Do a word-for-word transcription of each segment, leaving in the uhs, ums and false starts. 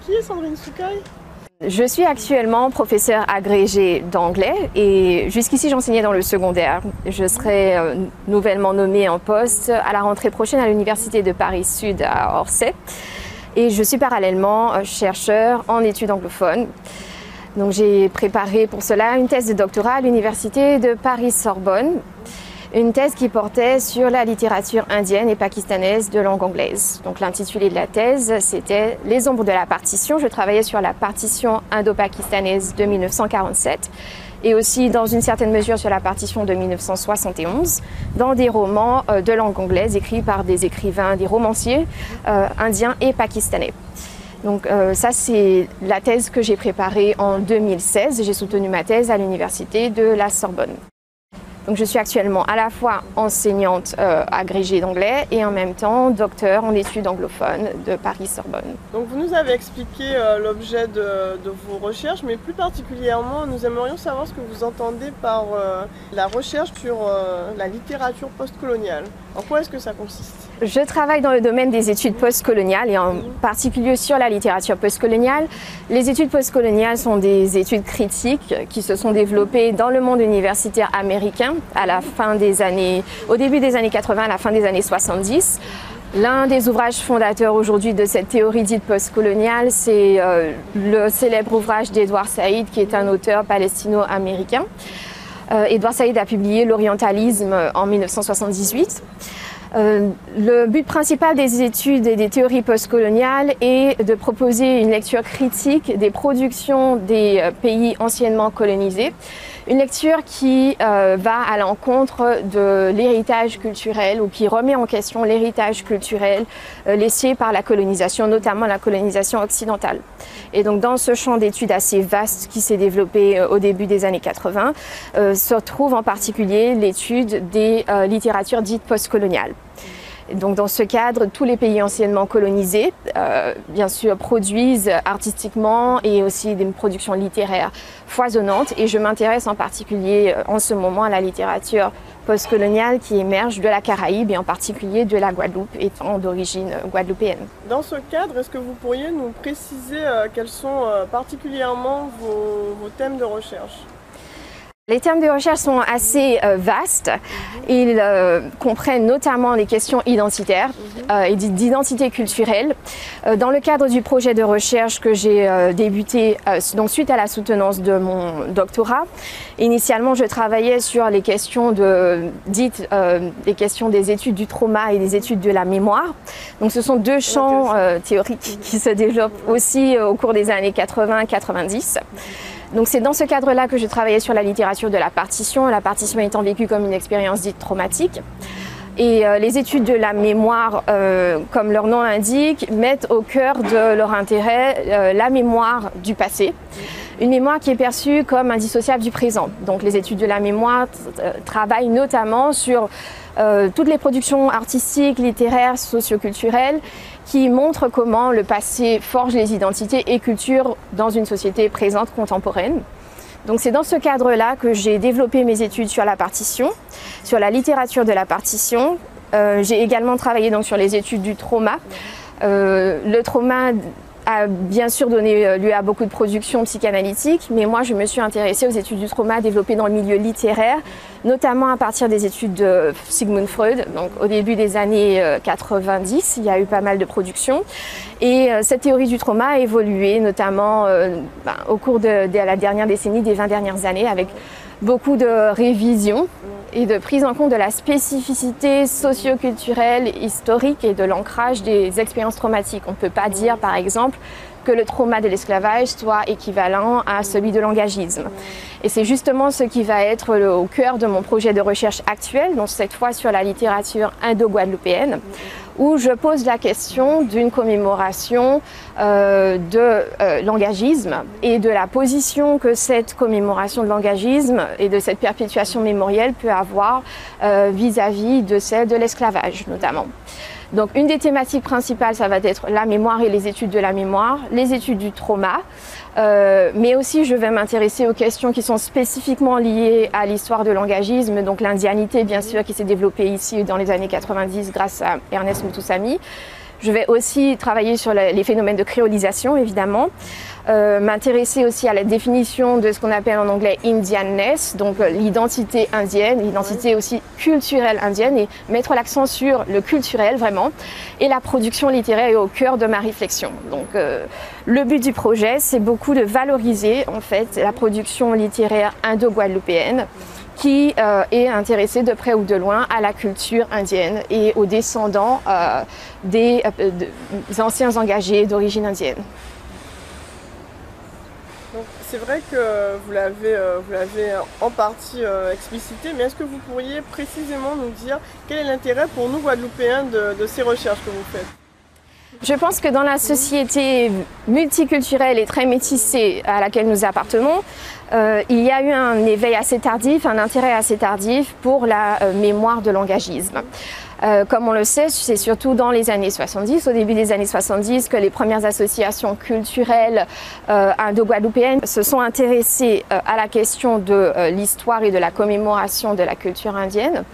Qui est Sandrine Soukaï? Je suis actuellement professeure agrégée d'anglais et jusqu'ici j'enseignais dans le secondaire. Je serai euh, nouvellement nommée en poste à la rentrée prochaine à l'Université de Paris-Sud à Orsay. Et je suis parallèlement euh, chercheur en études anglophones. Donc j'ai préparé pour cela une thèse de doctorat à l'Université de Paris-Sorbonne. Une thèse qui portait sur la littérature indienne et pakistanaise de langue anglaise. Donc l'intitulé de la thèse, c'était « Les ombres de la partition ». Je travaillais sur la partition indo-pakistanaise de mille neuf cent quarante-sept et aussi dans une certaine mesure sur la partition de mille neuf cent soixante et onze dans des romans de langue anglaise écrits par des écrivains, des romanciers euh, indiens et pakistanais. Donc euh, ça, c'est la thèse que j'ai préparée en deux mille seize. J'ai soutenu ma thèse à l'Université de la Sorbonne. Donc je suis actuellement à la fois enseignante euh, agrégée d'anglais et en même temps docteur en études anglophones de Paris-Sorbonne. Donc vous nous avez expliqué euh, l'objet de, de vos recherches, mais plus particulièrement, nous aimerions savoir ce que vous entendez par euh, la recherche sur euh, la littérature postcoloniale. En quoi est-ce que ça consiste? Je travaille dans le domaine des études postcoloniales et en particulier sur la littérature postcoloniale. Les études postcoloniales sont des études critiques qui se sont développées dans le monde universitaire américain à la fin des années, au début des années quatre-vingts, à la fin des années soixante-dix. L'un des ouvrages fondateurs aujourd'hui de cette théorie dite postcoloniale, c'est euh, le célèbre ouvrage d'Edward Said, qui est un auteur palestino-américain. Euh, Edward Said a publié l'orientalisme en mille neuf cent soixante-dix-huit. Euh, le but principal des études et des théories postcoloniales est de proposer une lecture critique des productions des euh, pays anciennement colonisés, une lecture qui euh, va à l'encontre de l'héritage culturel ou qui remet en question l'héritage culturel euh, laissé par la colonisation, notamment la colonisation occidentale. Et donc dans ce champ d'études assez vaste qui s'est développé euh, au début des années quatre-vingts, euh, se trouve en particulier l'étude des euh, littératures dites postcoloniales. Donc dans ce cadre, tous les pays anciennement colonisés, euh, bien sûr, produisent artistiquement et aussi des productions littéraires foisonnantes. Et je m'intéresse en particulier en ce moment à la littérature postcoloniale qui émerge de la Caraïbe et en particulier de la Guadeloupe, étant d'origine guadeloupéenne. Dans ce cadre, est-ce que vous pourriez nous préciser euh, quels sont euh, particulièrement vos, vos thèmes de recherche ? Les thèmes de recherche sont assez euh, vastes. Ils euh, comprennent notamment les questions identitaires euh, et d'identité culturelle. Euh, dans le cadre du projet de recherche que j'ai euh, débuté euh, donc suite à la soutenance de mon doctorat, initialement je travaillais sur les questions de, dites euh, les questions des études du trauma et des études de la mémoire. Donc ce sont deux champs euh, théoriques qui se développent aussi euh, au cours des années quatre-vingts quatre-vingt-dix. Donc c'est dans ce cadre-là que je travaillais sur la littérature de la partition, la partition étant vécue comme une expérience dite traumatique. Et euh, les études de la mémoire, euh, comme leur nom l'indique, mettent au cœur de leur intérêt euh, la mémoire du passé. Une mémoire qui est perçue comme indissociable du présent. Donc les études de la mémoire travaillent notamment sur euh, toutes les productions artistiques, littéraires, socioculturelles qui montrent comment le passé forge les identités et cultures dans une société présente contemporaine. Donc c'est dans ce cadre-là que j'ai développé mes études sur la partition, sur la littérature de la partition. Euh, j'ai également travaillé donc sur les études du trauma. Euh, le trauma a bien sûr donné lieu à beaucoup de productions psychanalytiques, mais moi je me suis intéressée aux études du trauma développées dans le milieu littéraire, notamment à partir des études de Sigmund Freud. Donc au début des années quatre-vingt-dix, il y a eu pas mal de productions. Et cette théorie du trauma a évolué, notamment euh, ben, au cours de, de la dernière décennie, des vingt dernières années, avec beaucoup de révisions et de prise en compte de la spécificité socio-culturelle, historique et de l'ancrage des expériences traumatiques. On ne peut pas dire, par exemple, que le trauma de l'esclavage soit équivalent à celui de l'engagisme. Et c'est justement ce qui va être le, au cœur de mon projet de recherche actuel, donc cette fois sur la littérature indo-guadeloupéenne, où je pose la question d'une commémoration euh, de euh, l'engagisme et de la position que cette commémoration de l'engagisme et de cette perpétuation mémorielle peut avoir euh, vis-à-vis de celle de l'esclavage notamment. Donc une des thématiques principales, ça va être la mémoire et les études de la mémoire, les études du trauma, euh, mais aussi je vais m'intéresser aux questions qui sont spécifiquement liées à l'histoire de l'engagisme, donc l'indianité bien sûr qui s'est développée ici dans les années quatre-vingt-dix grâce à Ernest Moutoussamy. Je vais aussi travailler sur les phénomènes de créolisation, évidemment. Euh, m'intéresser aussi à la définition de ce qu'on appelle en anglais Indianness, donc euh, l'identité indienne, l'identité aussi culturelle indienne, et mettre l'accent sur le culturel vraiment. Et la production littéraire est au cœur de ma réflexion. Donc euh, le but du projet, c'est beaucoup de valoriser en fait la production littéraire indo-guadeloupéenne, qui euh, est intéressée de près ou de loin à la culture indienne et aux descendants euh, des, euh, des anciens engagés d'origine indienne. C'est vrai que vous l'avez euh, vous l'avez en partie euh, explicité, mais est-ce que vous pourriez précisément nous dire quel est l'intérêt pour nous Guadeloupéens de, de ces recherches que vous faites? Je pense que dans la société multiculturelle et très métissée à laquelle nous appartenons, euh, il y a eu un éveil assez tardif, un intérêt assez tardif pour la euh, mémoire de langagisme. Euh, comme on le sait, c'est surtout dans les années soixante-dix, au début des années soixante-dix, que les premières associations culturelles euh, indo-guadeloupéennes se sont intéressées euh, à la question de euh, l'histoire et de la commémoration de la culture indienne.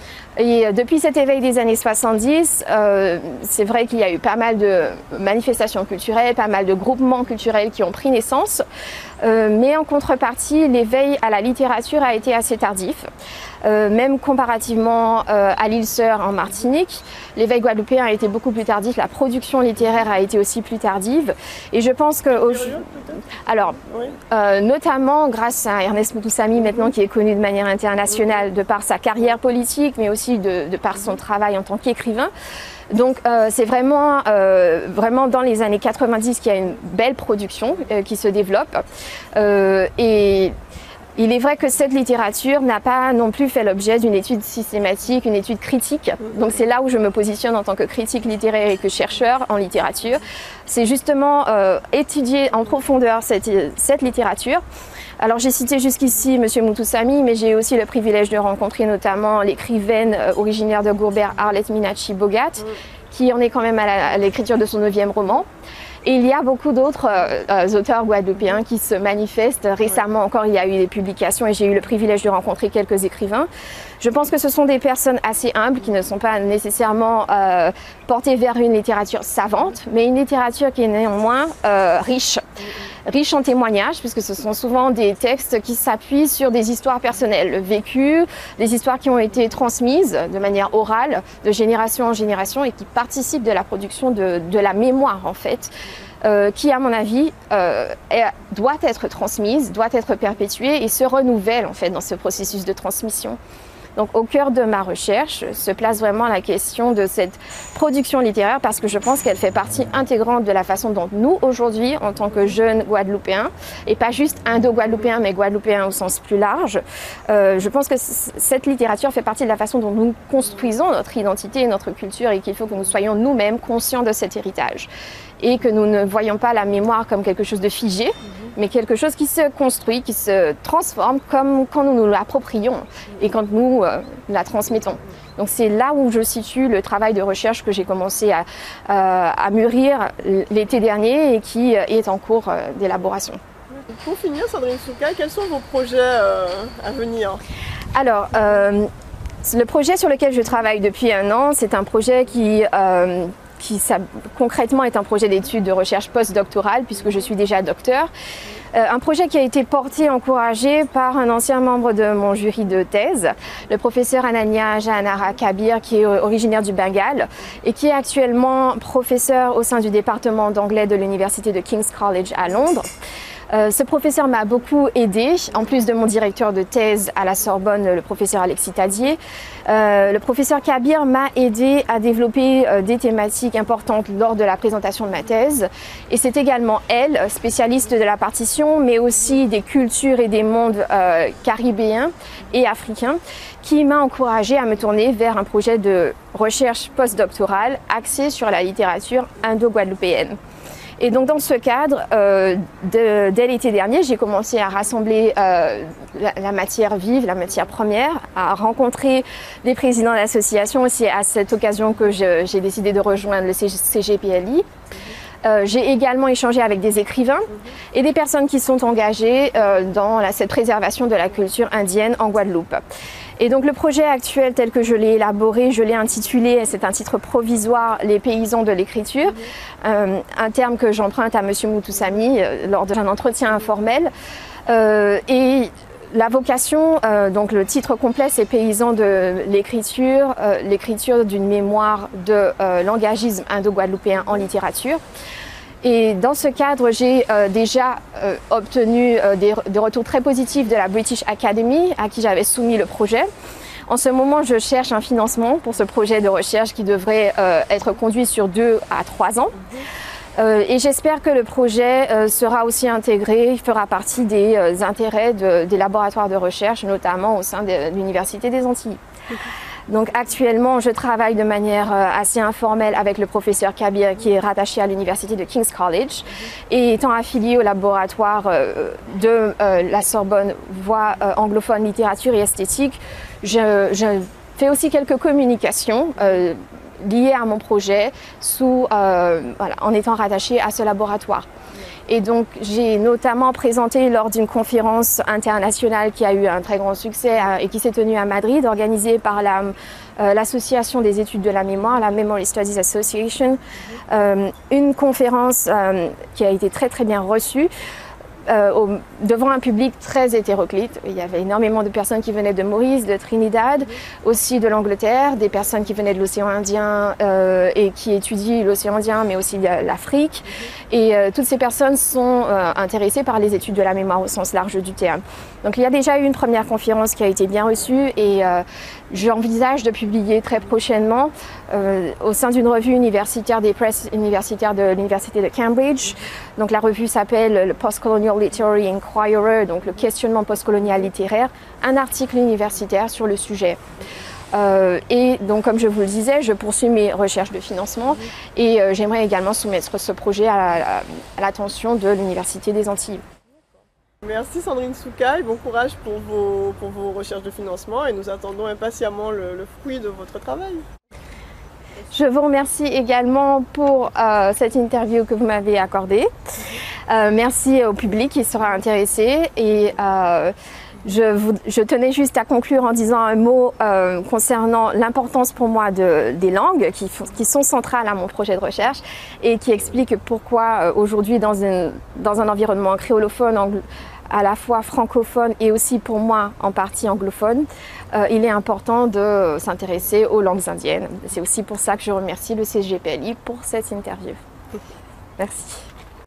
Et depuis cet éveil des années soixante-dix, euh, c'est vrai qu'il y a eu pas mal de manifestations culturelles, pas mal de groupements culturels qui ont pris naissance, euh, mais en contrepartie, l'éveil à la littérature a été assez tardif. Euh, même comparativement euh, à l'île Sœur en Martinique, l'éveil guadeloupéen a été beaucoup plus tardif, la production littéraire a été aussi plus tardive. Et je pense que... Au... Alors, oui. euh, notamment grâce à Ernest Moutoussamy, maintenant qui est connu de manière internationale de par sa carrière politique, mais aussi de, de par son travail en tant qu'écrivain. Donc euh, c'est vraiment, euh, vraiment dans les années quatre-vingt-dix qu'il y a une belle production euh, qui se développe. Euh, et il est vrai que cette littérature n'a pas non plus fait l'objet d'une étude systématique, une étude critique. Donc c'est là où je me positionne en tant que critique littéraire et que chercheur en littérature. C'est justement euh, étudier en profondeur cette, cette littérature. Alors j'ai cité jusqu'ici M. Moutoussamy, mais j'ai aussi le privilège de rencontrer notamment l'écrivaine euh, originaire de Gourbert, Arlette Minachi Bogat, qui en est quand même à l'écriture de son neuvième roman. Et il y a beaucoup d'autres euh, auteurs guadeloupéens qui se manifestent. Récemment encore, il y a eu des publications et j'ai eu le privilège de rencontrer quelques écrivains. Je pense que ce sont des personnes assez humbles qui ne sont pas nécessairement euh, portées vers une littérature savante, mais une littérature qui est néanmoins euh, riche. Riche en témoignages, puisque ce sont souvent des textes qui s'appuient sur des histoires personnelles, vécues, des histoires qui ont été transmises de manière orale, de génération en génération, et qui participent de la production de, de la mémoire, en fait, euh, qui, à mon avis, euh, est, doit être transmise, doit être perpétuée et se renouvelle, en fait, dans ce processus de transmission. Donc au cœur de ma recherche se place vraiment la question de cette production littéraire parce que je pense qu'elle fait partie intégrante de la façon dont nous, aujourd'hui, en tant que jeunes Guadeloupéens, et pas juste indo-guadeloupéens, mais Guadeloupéens au sens plus large, euh, je pense que cette littérature fait partie de la façon dont nous construisons notre identité et notre culture et qu'il faut que nous soyons nous-mêmes conscients de cet héritage. Et que nous ne voyons pas la mémoire comme quelque chose de figé, mais quelque chose qui se construit, qui se transforme comme quand nous nous l'approprions et quand nous euh, la transmettons. Donc c'est là où je situe le travail de recherche que j'ai commencé à, euh, à mûrir l'été dernier et qui est en cours euh, d'élaboration. Pour finir, Sandrine Souka, quels sont vos projets euh, à venir? Alors, euh, le projet sur lequel je travaille depuis un an, c'est un projet qui... Euh, qui ça, concrètement est un projet d'études de recherche postdoctorale puisque je suis déjà docteur. Euh, un projet qui a été porté, encouragé par un ancien membre de mon jury de thèse, le professeur Ananya Jahanara Kabir, qui est originaire du Bengale et qui est actuellement professeur au sein du département d'anglais de l'université de King's College à Londres. Euh, ce professeur m'a beaucoup aidé, en plus de mon directeur de thèse à la Sorbonne, le professeur Alexis Tadier. Euh, le professeur Kabir m'a aidé à développer euh, des thématiques importantes lors de la présentation de ma thèse. Et c'est également elle, spécialiste de la partition, mais aussi des cultures et des mondes euh, caribéens et africains, qui m'a encouragée à me tourner vers un projet de recherche postdoctorale axé sur la littérature indo-guadeloupéenne. Et donc dans ce cadre, euh, de, dès l'été dernier, j'ai commencé à rassembler euh, la, la matière vive, la matière première, à rencontrer des présidents d'associations. C'est à cette occasion que j'ai décidé de rejoindre le C G P L I. Euh, j'ai également échangé avec des écrivains et des personnes qui sont engagées euh, dans la, cette préservation de la culture indienne en Guadeloupe. Et donc le projet actuel tel que je l'ai élaboré, je l'ai intitulé, c'est un titre provisoire, Les paysans de l'écriture, euh, un terme que j'emprunte à M. Moutoussamy euh, lors d'un entretien informel. Euh, et la vocation, euh, donc le titre complet, c'est Paysans de l'écriture, euh, l'écriture d'une mémoire de euh, langagisme indo-guadeloupéen en littérature. Et dans ce cadre, j'ai euh, déjà euh, obtenu euh, des, des retours très positifs de la British Academy, à qui j'avais soumis le projet. En ce moment, je cherche un financement pour ce projet de recherche qui devrait euh, être conduit sur deux à trois ans. Euh, et j'espère que le projet euh, sera aussi intégré, fera partie des euh, intérêts de, des laboratoires de recherche, notamment au sein de l'Université des Antilles. Donc actuellement, je travaille de manière euh, assez informelle avec le professeur Kabir qui est rattaché à l'université de King's College et étant affilié au laboratoire euh, de euh, la Sorbonne Voix euh, anglophone, littérature et esthétique. Je, je fais aussi quelques communications euh, liées à mon projet sous, euh, voilà, en étant rattaché à ce laboratoire. Et donc, j'ai notamment présenté lors d'une conférence internationale qui a eu un très grand succès et qui s'est tenue à Madrid, organisée par la, euh, l'Association des études de la mémoire, la Memory Studies Association, euh, une conférence euh, qui a été très très bien reçue. Euh, au, devant un public très hétéroclite. Il y avait énormément de personnes qui venaient de Maurice, de Trinidad, aussi de l'Angleterre, des personnes qui venaient de l'océan Indien euh, et qui étudient l'océan Indien, mais aussi l'Afrique. Et euh, toutes ces personnes sont euh, intéressées par les études de la mémoire au sens large du terme. Donc il y a déjà eu une première conférence qui a été bien reçue et euh, j'envisage de publier très prochainement euh, au sein d'une revue universitaire des presses universitaires de l'université de Cambridge. Donc la revue s'appelle le Postcolonial Literary Inquirer, donc le questionnement postcolonial littéraire, un article universitaire sur le sujet. Euh, et donc comme je vous le disais, je poursuis mes recherches de financement et euh, j'aimerais également soumettre ce projet à l'attention de l'Université des Antilles. Merci Sandrine Soukaï, bon courage pour vos, pour vos recherches de financement et nous attendons impatiemment le, le fruit de votre travail. Je vous remercie également pour euh, cette interview que vous m'avez accordée. Euh, merci au public qui sera intéressé et euh, je, vous, je tenais juste à conclure en disant un mot euh, concernant l'importance pour moi de, des langues qui, qui sont centrales à mon projet de recherche et qui expliquent pourquoi euh, aujourd'hui dans, dans un environnement créolophone, anglo à la fois francophone et aussi pour moi en partie anglophone, euh, il est important de s'intéresser aux langues indiennes. C'est aussi pour ça que je remercie le C G P L I pour cette interview. Merci.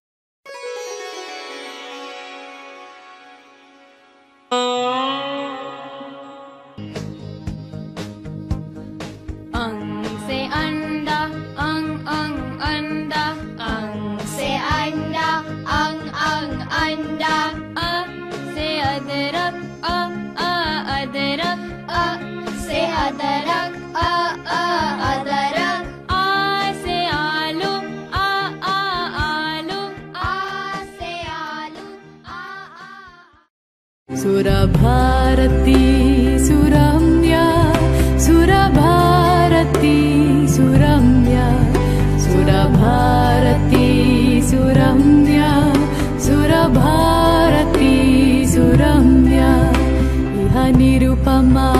Surabharati Suramya Surabharati Suramya Surabharati Suramya Surabharati Suramya Iha nirupama